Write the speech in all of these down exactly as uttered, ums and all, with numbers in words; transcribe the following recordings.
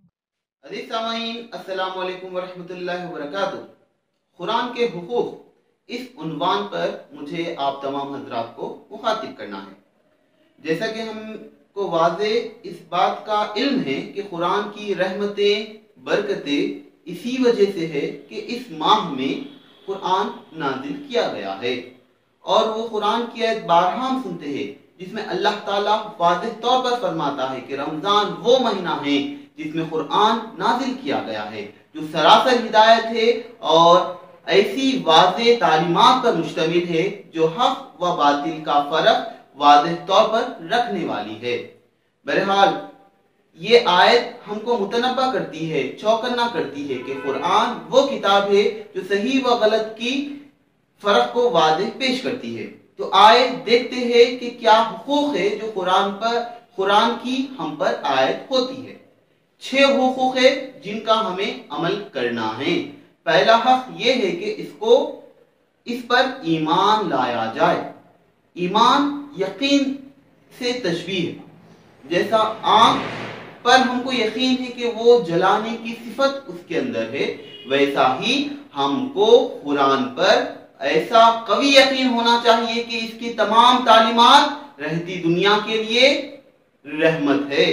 अज़ीज़ सामाईन, अस्सलामु अलैकुम वरहमतुल्लाहि वबरकातुहू। कुरान के हुकूक इस उन्वान पर मुझे आप तमाम हजरात को मुखातिब करना है। जैसा कि हमको वाज़े इस बात का इल्म है कि कुरान की रहमतें, बरकतें इसी वजह से है कि इस माह में कुरान नाजिल किया गया है। और वो कुरान की आयत बारहा हम सुनते हैं जिसमें अल्लाह ताला वाज़ेह तौर पर फरमाता है कि रमज़ान वो महीना है जिसमें कुरान नाजिल किया गया है, जो सरासर हिदायत है और ऐसी वाज़ेह तालीमात पर मुश्तमिल है जो हक व बातिल का फर्क वाज़ेह तौर पर रखने वाली है। बहरहाल ये आयत हमको मुतनब्बा करती है, चौकन्ना करती है कि कुरान वो किताब है जो सही व गलत की फर्क को वाज़ेह पेश करती है। तो आए देखते हैं कि क्या हुकूक है जो कुरान पर कुरान की हम पर आयत होती है। छह हुकूक है जिनका हमें अमल करना है। पहला हक यह है कि इसको इस पर ईमान लाया जाए। ईमान यकीन से तशबीह है। जैसा आंख पर हमको यकीन है कि वो जलाने की सिफत उसके अंदर है, वैसा ही हमको कुरान पर ऐसा कवी यकीन होना चाहिए कि इसकी तमाम तालीमात रहती दुनिया के लिए रहमत है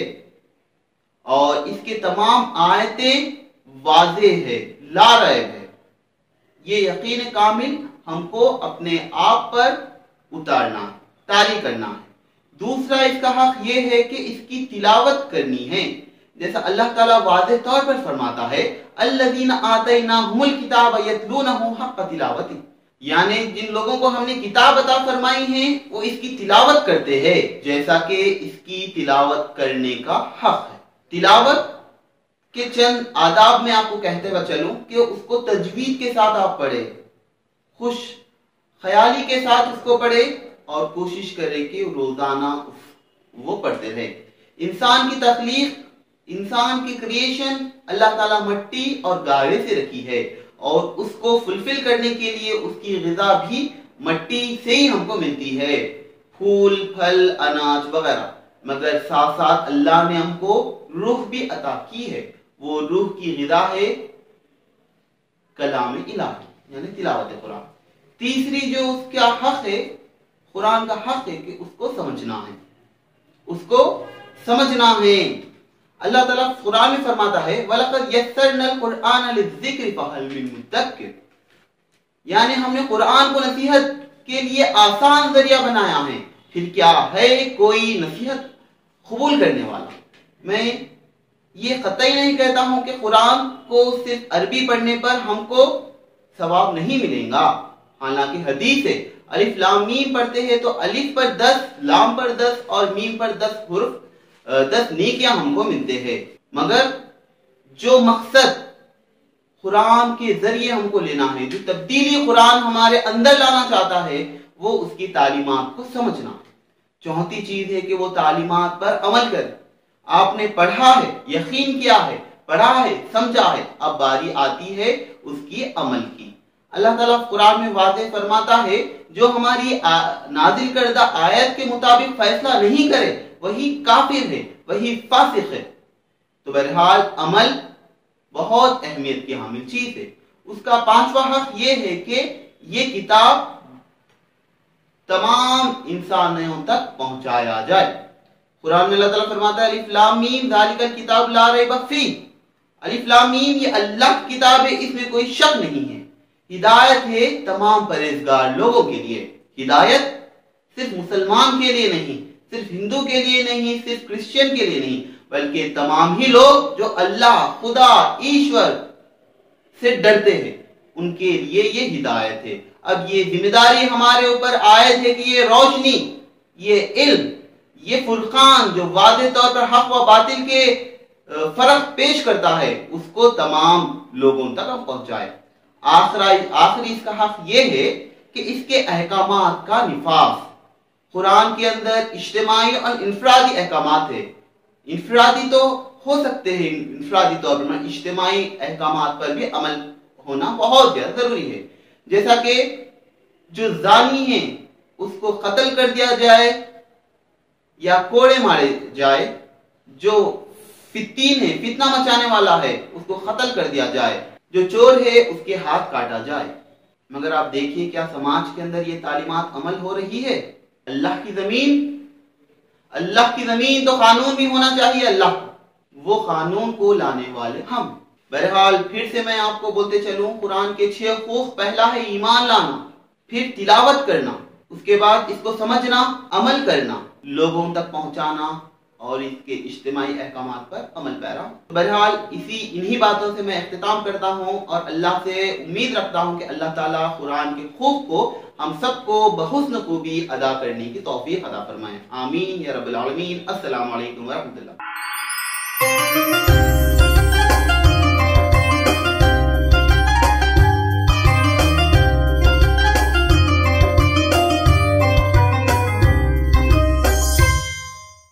और इसके तमाम आयतें वाज़ेह है, लारैब है। ये यकीन कामिल हमको अपने आप पर उतारना, तारी करना है। दूसरा इसका हक ये है कि इसकी तिलावत करनी है। जैसा अल्लाह ताला वाज़ेह तौर पर फरमाता है, अल्लज़ीना आतैनाहुमुल किताब यतलूनहु हक़्क़ तिलावती, यानी जिन लोगों को हमने किताब अता फरमाई है वो इसकी तिलावत करते हैं जैसा कि इसकी तिलावत करने का हक है। तिलावत के चंद आदाब में आपको कहते हुए चलूं कि उसको तजवीद के साथ आप पढ़े, खुश ख्याली के साथ उसको पढ़े और कोशिश करें कि रोजाना वो पढ़ते रहे। इंसान की तख्लीक, इंसान की क्रिएशन अल्लाह ताला मिट्टी और गारे से रखी है और उसको फुलफिल करने के लिए उसकी ग़िज़ा भी मिट्टी से ही हमको मिलती है, फूल, फल, अनाज वगैरह। मगर साथ साथ अल्लाह ने हमको रूह भी अता की है। वो रूह की ग़िज़ा है कलाम इलाही यानी तिलावत कुरान। तीसरी जो उसका हक है, कुरान का हक है कि उसको समझना है, उसको समझना है। अल्लाह ताला कुरान में फरमाता है, वलक़द यस्सरनल कुरआन लिज़्ज़िक्रि फ़हल मिन मुद्दक्किर, यानी हमने कुरान को नसीहत के लिए आसान जरिया बनाया है, फिर क्या है कोई नसीहत कबूल करने वाला। मैं ये कतई नहीं कहता हूं कि कुरान को सिर्फ अरबी पढ़ने पर हमको सवाब नहीं मिलेगा। हालांकि हदीस है, अलिफ लाम मीम पढ़ते हैं तो अलिफ पर दस, लाम पर दस और मीम पर दस हुर्फ, दस नेकियां हमको मिलते हैं। मगर जो मकसद कुरान के जरिए हमको लेना है, जो तब्दीली कुरान हमारे अंदर लाना चाहता है, वो उसकी तालीमात को समझना। चौथी चीज है कि वो तालीमात पर अमल करे। आपने पढ़ा है, यकीन किया है, पढ़ा है, समझा है, अब बारी आती है उसकी अमल की। अल्लाह ताला कुरान में वाज़ेह फरमाता है, जो हमारी नाजिल करदा आयत के मुताबिक फैसला नहीं करे वही काफिर है, वही फासिक है। तो बहरहाल अमल बहुत अहमियत की हामिल चीज है। उसका पांचवा हक ये है कि ये किताब तमाम इंसानों तक पहुंचाया जाए। कुरान में अल्लाह ताला फरमाता है, अलिफ लाम मीम ज़ालिकल किताब ला रैब फीह। अलिफ लाम मीम ये अल्लाह की किताब है, इसमें कोई शक नहीं है। हिदायत है तमाम परहेजगार लोगों के लिए। हिदायत सिर्फ मुसलमान के लिए नहीं, सिर्फ हिंदू के लिए नहीं, सिर्फ क्रिश्चियन के लिए नहीं, बल्कि तमाम ही लोग जो अल्लाह, खुदा, ईश्वर से डरते हैं, उनके लिए ये हिदायत है। अब ये जिम्मेदारी हमारे ऊपर आयत है कि ये रोशनी, ये इल्म, ये फुरकान जो वाज़ेह तौर पर हक व बातिल के फर्क पेश करता है, उसको तमाम लोगों तक हम पहुंचाए। आखिरी आखिरी इसका हक ये है कि इसके अहकामात का निफाज। कुरान के अंदर इज्तिमाई और इनफरादी अहकामात है। इनफरादी तो हो सकते हैं, इनफरादी तौर पर इज्तिमाई अहकामात पर भी अमल होना बहुत ज्यादा जरूरी है। जैसा कि जो जानी है उसको कत्ल कर दिया जाए या कोड़े मारे जाए, जो फित्तीन है, फितना मचाने वाला है, उसको कत्ल कर दिया जाए, जो चोर है उसके हाथ काटा जाए। मगर आप देखिए क्या समाज के अंदर ये तालीमात अमल हो रही है। अल्लाह की जमीन, अल्लाह की जमीन तो कानून भी होना चाहिए अल्लाह, वो कानून को लाने वाले हम। बहरहाल फिर से मैं आपको बोलते चलूं, कुरान के छह हुकूक, पहला है ईमान लाना, फिर तिलावत करना, उसके बाद इसको समझना, अमल करना, लोगों तक पहुंचाना और इसके इज्तिमाई अहकामात पर अमल पैरा। बहरहाल इसी इन्हीं बातों से मैं इख्तिताम करता हूं और अल्लाह से उम्मीद रखता हूं कि अल्लाह ताला कुरान के हुकूक को हम सबको बहुस्न खूबी अदा करने की तौफीक अता फरमाए। आमीन या रब्बिल आलमीन। अस्सलामु अलैकुम व रहमतुल्लाह।